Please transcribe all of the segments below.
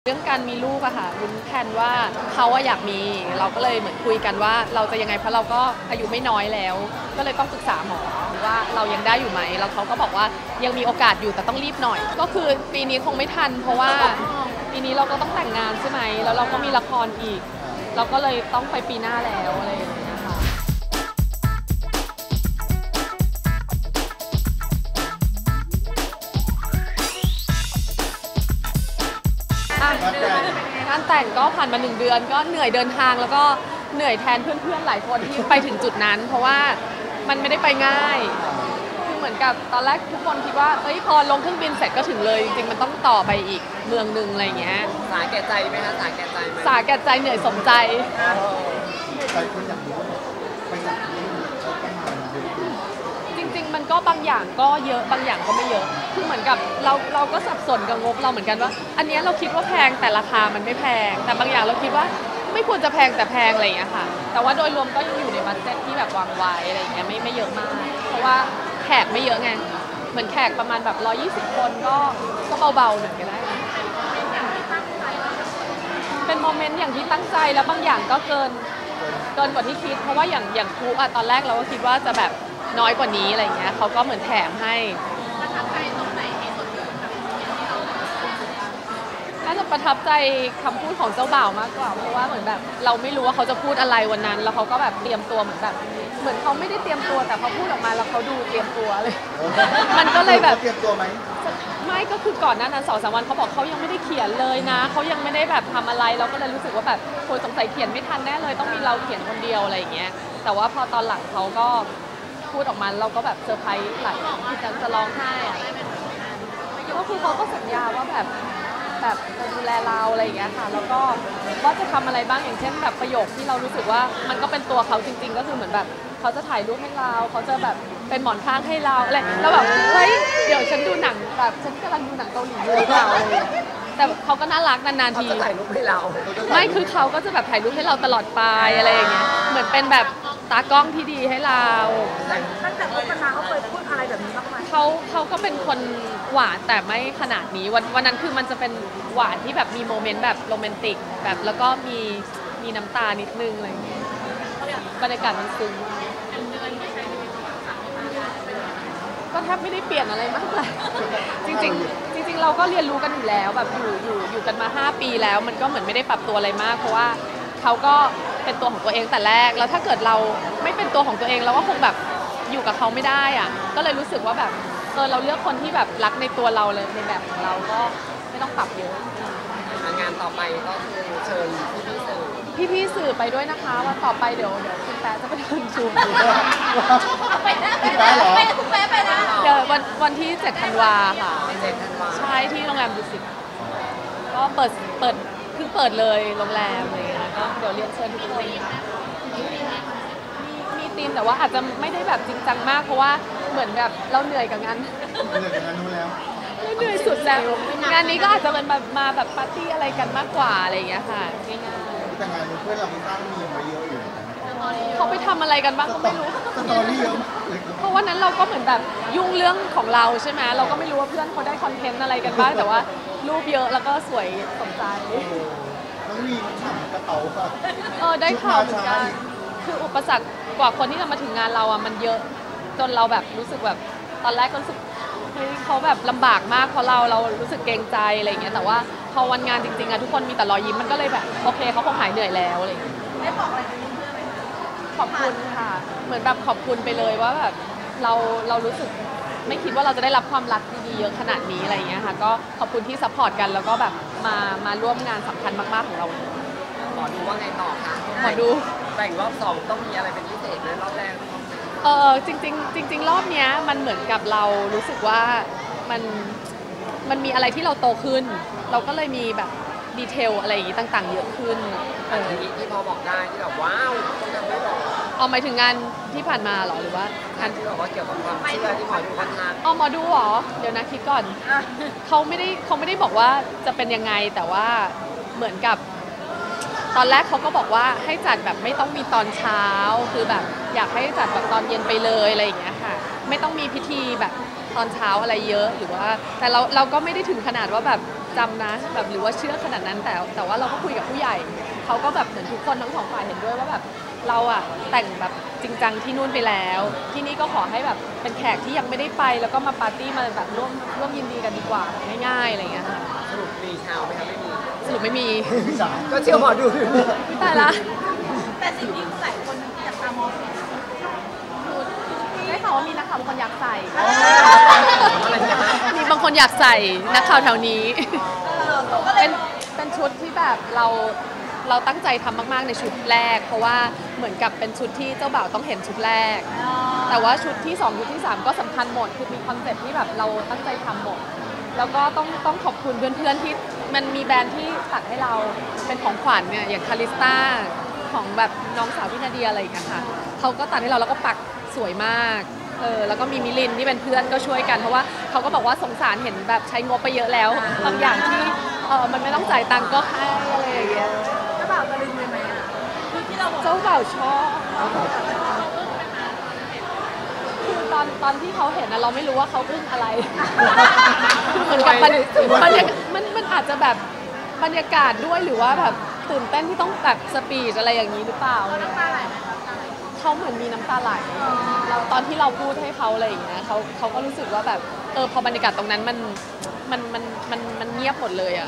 เรื่องการมีลูกอะค่ะวุ้นแทนว่าเขาอยากมีเราก็เลยเหมือนคุยกันว่าเราจะยังไงเพราะเราก็อายุไม่น้อยแล้วก็เลยต้องปรึกษาหมอว่าเรายังได้อยู่ไหมแล้วเขาก็บอกว่ายังมีโอกาสอยู่แต่ต้องรีบหน่อยก็คือปีนี้คงไม่ทันเพราะว่าปีนี้เราก็ต้องแต่งงานใช่ไหมแล้วเราก็มีละครอีกเราก็เลยต้องไปปีหน้าแล้วอะไรอย่างเงี้ยค่ะงานแต่งก็ผ่านมา1 เดือนก็เหนื่อยเดินทางแล้วก็เหนื่อยแทนเพื่อนๆหลายคนที่ไปถึงจุดนั้นเพราะว่ามันไม่ได้ไปง่ายคือเหมือนกับตอนแรกทุกคนคิดว่าเอ้ยพอลงเครื่องบินเสร็จก็ถึงเลยจริงๆมันต้องต่อไปอีกเมืองนึงอะไรเงี้ยสาแก่ใจไหมคะสาแก่ใจไหมสาแก่ใจเหนื่อยสมใจใจคนอยากรู้ไปอยากรู้เขาประมาณเยอะจริงๆมันก็บางอย่างก็เยอะบางอย่างก็ไม่เยอะคือเหมือนกับเราก็สับสนกับงบเราเหมือนกันว่าอันนี้เราคิดว่าแพงแต่ราคามันไม่แพงแต่บางอย่างเราคิดว่าไม่ควรจะแพงแต่แพงอะไรอย่างเงี้ยค่ะแต่ว่าโดยรวมก็ยังอยู่ในบัดเจ็ตที่แบบวางไว้อะไรอย่างเงี้ยไม่เยอะมากเพราะว่าแขกไม่เยอะไงเหมือนแขกประมาณแบบ120 คนก็เบาๆหน่อยก็ได้เป็นโมเมนต์อย่างที่ตั้งใจแล้วบางอย่างก็เกินกว่าที่คิดเพราะว่าอย่างครูอะตอนแรกเราก็คิดว่าจะแบบน้อยกว่านี้อะไรอย่างเงี้ยเขาก็เหมือนแถมให้ประทับใจตรงไหนที่สุดน่าจะประทับใจคำพูดของเจ้าบ่าวมากกว่าเพราะว่าเหมือนแบบเราไม่รู้ว่าเขาจะพูดอะไรวันนั้นแล้วเขาก็แบบเตรียมตัวเหมือนเขาไม่ได้เตรียมตัวแต่เขาพูดออกมาแล้วเขาดูเตรียมตัวเลยมันก็เลยแบบเตรียมตัวไหมไม่ก็คือก่อนหน้านั้น2-3 วันเขาบอกเขายังไม่ได้เขียนเลยนะเขายังไม่ได้แบบทำอะไรเราก็เลยรู้สึกว่าแบบโอยสงสัยเขียนไม่ทันแน่เลยต้องมีเราเขียนคนเดียวอะไรอย่างเงี้ยแต่ว่าพอตอนหลังเขาก็พูดออกมาเราก็แบบเซอร์ไพรส์หลายที่จะร้องไห้อะก็คือเขาก็สัญญาว่าแบบจะดูแลเราอะไรอย่างเงี้ยค่ะแล้วก็ว่าจะทำอะไรบ้างอย่างเช่นแบบประโยคที่เรารู้สึกว่ามันก็เป็นตัวเขาจริงๆก็คือเหมือนแบบเขาจะถ่ายรูปให้เราเขาจะแบบเป็นหมอนข้างให้เราอะไรแล้วแบบเฮ้ยเดี๋ยวฉันดูหนังแบบฉันกำลังดูหนังเกาหลีอยู่หรือเปล่าแต่เขาก็น่ารักนานๆทีเขาจะถ่ายรูปให้เราไม่คือเขาก็จะแบบถ่ายรูปให้เราตลอดไปอะไรอย่างเงี้ยเหมือนเป็นแบบตากล้องที่ดีให้เราตั้งแต่คบกันมาเขาเคยพูดอะไรแบบนี้บ้างไหมเขาก็เป็นคนหวานแต่ไม่ขนาดนี้วันนั้นคือมันจะเป็นหวานที่แบบมีโมเมนต์แบบโรแมนติกแบบแล้วก็มีน้ำตานิดนึงอะไรอย่างเงี้ยบรรยากาศมันซึ้งก็แทบไม่ได้เปลี่ยนอะไรมากเลยจริงเราก็เรียนรู้กันอยู่แล้วแบบอยู่กันมา5 ปีแล้วมันก็เหมือนไม่ได้ปรับตัวอะไรมากเพราะว่าเขาก็เป็นตัวของตัวเองแต่แรกแล้วถ้าเกิดเราไม่เป็นตัวของตัวเองเราก็คงแบบอยู่กับเขาไม่ได้อ่ะก็เลยรู้สึกว่าแบบเราเลือกคนที่แบบรักในตัวเราเลยในแบบของเราก็ไม่ต้องปรับเยอะงานต่อไปก็คือเชิญพี่สื่อไปด้วยนะคะวันต่อไปเดี๋ยวคุณแป๊ะจะไปเดินชูไปนะคุณแม่ไปนะเดี๋ยววันที่7 ธันวาค่ะ 7 ธันวาใช่ที่โรงแรมดุสิตก็เพิ่งเปิดเลยโรงแรมอะไรอย่างเงี้ยก็เดี๋ยวเรียนเชิญทุกคนมีธีมแต่ว่าอาจจะไม่ได้แบบจริงจังมากเพราะว่าเหมือนแบบเราเหนื่อยกับงานนู้นแล้วเหนื่อยสุดแล้วงานนี้ก็อาจจะเป็นแบบมาแบบปาร์ตี้อะไรกันมากกว่าอะไรอย่างเงี้ยค่ะง่ายๆแต่งานเพื่อนเราสร้างมีมาเยอะอยู่เขาไปทำอะไรกันบ้างก็ไม่รู้สตอรี่เยอะเพราะวันนั้นเราก็เหมือนแบบยุ่งเรื่องของเราใช่ไหมเราก็ไม่รู้ว่าเพื่อนเขาได้คอนเทนต์อะไรกันบ้างแต่ว่ารูปเยอะแล้วก็สวยสมใจน้องมีฉ่ำกระเป๋าค่ะได้ข่าวเหมือนกันคืออุปสรรคกว่าคนที่จะมาถึงงานเราอ่ะมันเยอะจนเราแบบรู้สึกแบบตอนแรกก็รู้สึกเฮ้ยเขาแบบลำบากมากเพราะเรารู้สึกเกรงใจอะไรอย่างเงี้ยแต่ว่าพอวันงานจริงๆอะทุกคนมีแต่รอยยิ้มมันก็เลยแบบโอเคเขาคงหายเหนื่อยแล้วอะไรอย่างเงี้ยได้บอกอะไรกับเพื่อนไหมคะขอบคุณค่ะเหมือนแบบขอบคุณไปเลยว่าแบบเรารู้สึกไม่คิดว่าเราจะได้รับความรักดีๆเยอะขนาดนี้อะไรอย่างเงี้ยค่ะก็ขอบคุณที่ซัพพอร์ตกันแล้วก็แบบมาร่วมงานสำคัญมากๆของเราหมอดูว่าไงต่อคะหมอดูแต่งรอบ2ต้องมีอะไรเป็นพิเศษไหมรอบแรกจริงรอบเนี้ยมันเหมือนกับเรารู้สึกว่ามันมีอะไรที่เราโตขึ้นเราก็เลยมีแบบดีเทลอะไรอย่างงี้ต่างๆเยอะขึ้นที่พอบอกได้ที่แบบว้าวต้องทำได้หรอหมายถึงงานที่ผ่านมาหรอหรือว่างานที่บอกว่าเกี่ยวกับความเชื่อที่หมอดูพัฒนาหมอดูหรอเดี๋ยวนะคิดก่อนเขาไม่ได้บอกว่าจะเป็นยังไงแต่ว่าเหมือนกับตอนแรกเขาก็บอกว่าให้จัดแบบไม่ต้องมีตอนเช้าคือแบบอยากให้จัดแบบตอนเย็นไปเลยอะไรอย่างเงี้ยค่ะไม่ต้องมีพิธีแบบตอนเช้าอะไรเยอะหรือว่าแต่เราก็ไม่ได้ถึงขนาดว่าแบบจำนะแบบหรือว่าเชื่อขนาดนั้นแต่ว่าเราก็คุยกับผู้ใหญ่เขาก็แบบเหมือนทุกคนทั้งสองฝ่ายเห็นด้วยว่าแบบเราอะแต่งแบบจริงจังที่นู่นไปแล้วที่นี่ก็ขอให้แบบเป็นแขกที่ยังไม่ได้ไปแล้วก็มาปาร์ตี้มาแบบร่วมยินดีกันดีกว่าง่ายๆอะไรอย่างเงี้ยค่ะสรุปมีเช้าไหมคะไม่มีสรุปไม่มีพี่สาวก็เชื่อหมอดูตายละแต่สิ่งที่หลายคนจับตามองได้ข่าวว่ามีนักข่าวบางคนอยากใส่อะไรเนี่ยคะมีบางคนอยากใส่นักข่าวแถวนี้เขาก็เลยเป็นชุดที่แบบเราตั้งใจทำมากๆในชุดแรก เพราะว่าเหมือนกับเป็นชุดที่เจ้าบ่าวต้องเห็นชุดแรก แต่ว่าชุดที่2ชุดที่3ก็สำคัญหมดคือมีคอนเซ็ปต์ที่แบบเราตั้งใจทำหมด แล้วก็ต้องขอบคุณเพื่อนๆที่มันมีแบรนด์ที่ตัดให้เราเป็นของขวัญเนี่ยอย่างคาริสตาของแบบน้องสาวพี่นาเดียอะไรอย่างเงี้ยค่ะเขาก็ตัดให้เราแล้วก็ปักสวยมากแล้วก็มีมิลินที่เป็นเพื่อนก็ช่วยกันเพราะว่าเขาก็บอกว่าสงสารเห็นแบบใช้งบไปเยอะแล้วบางอย่างที่มันไม่ต้องจ่ายตังค์ก็ให้อะไรอย่างเงี้ยเจ้าบ่าวตะลึงเลยไหมอ่ะคือที่เราบอกเจ้าบ่าวชอบคือตอนที่เขาเห็นนะเราไม่รู้ว่าเขาอึ้งอะไรคือเหมือนกัมันอาจจะแบบบรรยากาศด้วยหรือว่าแบบตื่นเต้นที่ต้องแบบสปีดอะไรอย่างนี้หรือเปล่าน้ำตาไหลไหมคะเขาเหมือนมีน้ำตาไหลเราตอนที่เราพูดให้เขาอะไรอย่างเงี้ยเขาก็รู้สึกว่าแบบพอบรรยากาศตรงนั้นมันเงียบหมดเลยอ่ะ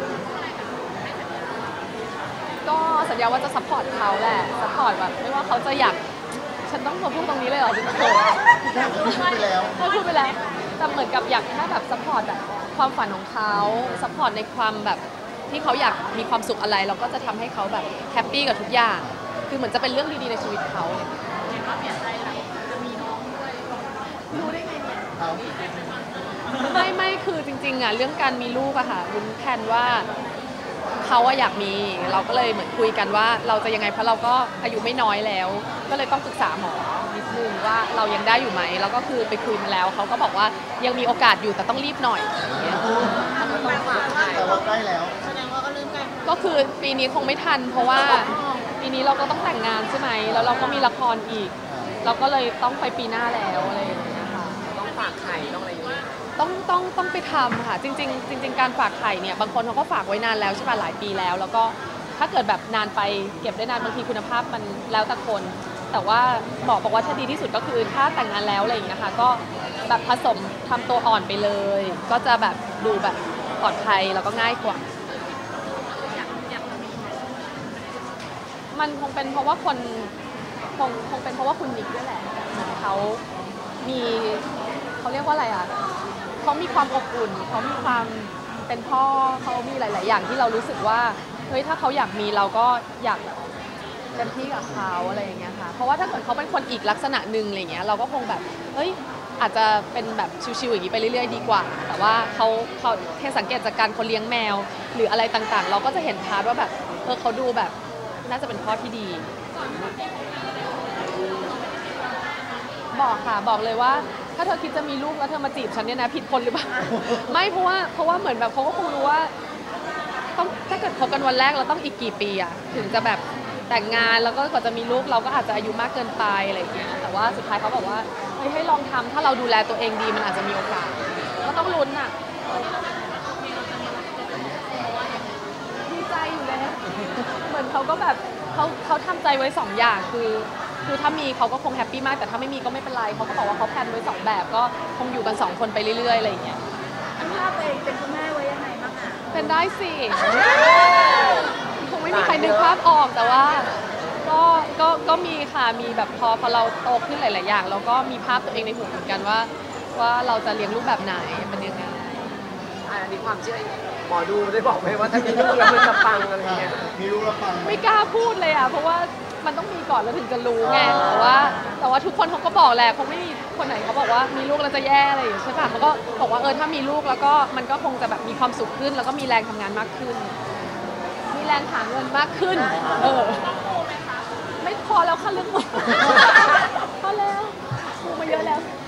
ก็สัญญาว่าจะซัพพอร์ตเขาแหละซัพพอร์ตแบบไม่ว่าเขาจะอยากฉันต้องมาพูดตรงนี้เลยเหรอจะเกิดพูดไปแล้วพูดไปแล้วแต่เหมือนกับอยากแค่แบบซัพพอร์ตแบบความฝันของเขาซัพพอร์ตในความแบบที่เขาอยากมีความสุขอะไรเราก็จะทำให้เขาแบบแฮปปี้กับทุกอย่างคือเหมือนจะเป็นเรื่องดีๆในชีวิตเขาเนี่ยเห็นว่าเปลี่ยนใจแล้วจะมีน้องด้วยรู้ได้ไงเนี่ยเอาไม่คือจริงๆอ่ะเรื่องการมีลูกอะค่ะวุ้นแทนว่าเขาอะอยากมีเราก็เลยเหมือนคุยกันว่าเราจะยังไงเพราะเราก็อายุไม่น้อยแล้ว ก็เลยต้องปรึกษาหมอนิดนึงว่าเรายังได้อยู่ไหมแล้วก็คือไปคุยมาแล้วเขาก็บอกว่ายังมีโอกาสอยู่แต่ต้องรีบหน่อยอย่างเงี้ยต้องฝากใครแต่ว่าใกล้แล้วแสดงว่าก็เริ่มใกล้ก็คือปีนี้คงไม่ทัน เพราะว่าปีนี้เราก็ต้องแต่งงานใช่ไหมแล้วเราก็มีละครอีก เราก็เลยต้องไปปีหน้าแล้วอะไรอย่างเงี้ยค่ะต้องฝากไข่ต้องอะไรอย่างเงี้ยต้องไปทำค่ะจริง ๆ การฝากไข่เนี่ยบางคนเขาก็ฝากไว้นานแล้วใช่ป่ะหลายปีแล้ว แล้วก็ถ้าเกิดแบบนานไปเก็บได้นานบางทีคุณภาพมันแล้วแต่คน แต่ว่าหมอบอกว่าถ้าดีที่สุดก็คือถ้าแต่งงานแล้วอะไรอย่างเงี้ยค่ะก็แบบผสมทำตัวอ่อนไปเลย ก็จะแบบดูแบบปลอดภัยแล้วก็ง่ายกว่า มันคงเป็นเพราะว่าคงเป็นเพราะว่าคุณนิกด้วยแหละเหมือนเขามีเขาเรียกว่าอะไรอ่ะเขามีความอบอุ่นเขามีความเป็นพ่อเขามีหลาย ๆ อย่างที่เรารู้สึกว่าเฮ้ยถ้าเขาอยากมีเราก็อยากแบบเต็มที่กับเขาอะไรอย่างเงี้ยค่ะเพราะว่าถ้าเกิดเขาเป็นคนอีกลักษณะหนึ่งอะไรเงี้ยเราก็คงแบบเฮ้ยอาจจะเป็นแบบชิวๆอย่างนี้ไปเรื่อย ๆ ดีกว่า แต่ว่าเขาแค่สังเกตจากการเขาเลี้ยงแมว หรืออะไรต่าง ๆ เราก็จะเห็นพาร์ทว่าแบบเขาดูแบบน่าจะเป็นพ่อที่ดีบอกค่ะบอกเลยว่าถ้าเธอคิดจะมีลูกแล้วเธอมาจีบฉันเนี่ยนะผิดคนหรือเปล่า ไม่เพราะว่าเหมือนแบบเขาก็คงรู้ว่าต้องถ้าเกิดคบกันวันแรกเราต้องอีกกี่ปีอะถึงจะแบบแต่งงานแล้วก็กว่าจะมีลูกเราก็อาจจะอายุมากเกินไปอะไรอย่างเงี้ยแต่ว่าสุดท้ายเขาบอกว่าเฮ้ยให้ลองทำถ้าเราดูแลตัวเองดีมันอาจจะมีโอกาสก็ต้องลุ้นอะดีใจอยู่แล้วเหมือนเขาก็แบบเขาทำใจไว้2อย่างคือถ้ามีเขาก็คงแฮปปี้มากแต่ถ้าไม่มีก็ไม่เป็นไรเขาก็บอกว่าเขาแพลนไว้2แบบก็คงอยู่กัน2คนไปเรื่อยๆอะไรอย่างเงี้ยอันภาพตัวเองเป็นคุณแม่ไว้ยังไงบ้างอ่ะเป็นได้สิคงไม่มีใครนึกภาพออกแต่ว่าก็มีค่ะมีแบบพอเราโตขึ้นหลายๆอย่างแล้วก็มีภาพตัวเองในหัวเหมือนกันว่าเราจะเลี้ยงลูกแบบไหนเป็นยังไงอันนี้ความเชื่อหมอดูได้บอกไหมว่าถ้ามีลูกแล้วมันจะปังอะไรอย่างเงี้ยมีลูกแล้วฟังไม่กล้าพูดเลยอ่ะเพราะว่ามันต้องมีก่อนแล้วถึงจะรู้ไงแต่ว่าทุกคนเขาก็บอกแหละคงไม่มีคนไหนเขาบอกว่ามีลูกแล้วจะแย่อะไรอย่างเงี้ยใช่ป่ะเขาก็บอกว่าถ้ามีลูกแล้วก็มันก็คงจะแบบมีความสุขขึ้น แล้วก็มีแรงทำงานมากขึ้น มีแรงหาเงินมากขึ้นไม่พอแล้วค่ะเรื่องหมดพอแล้วมูมาเยอะแล้ว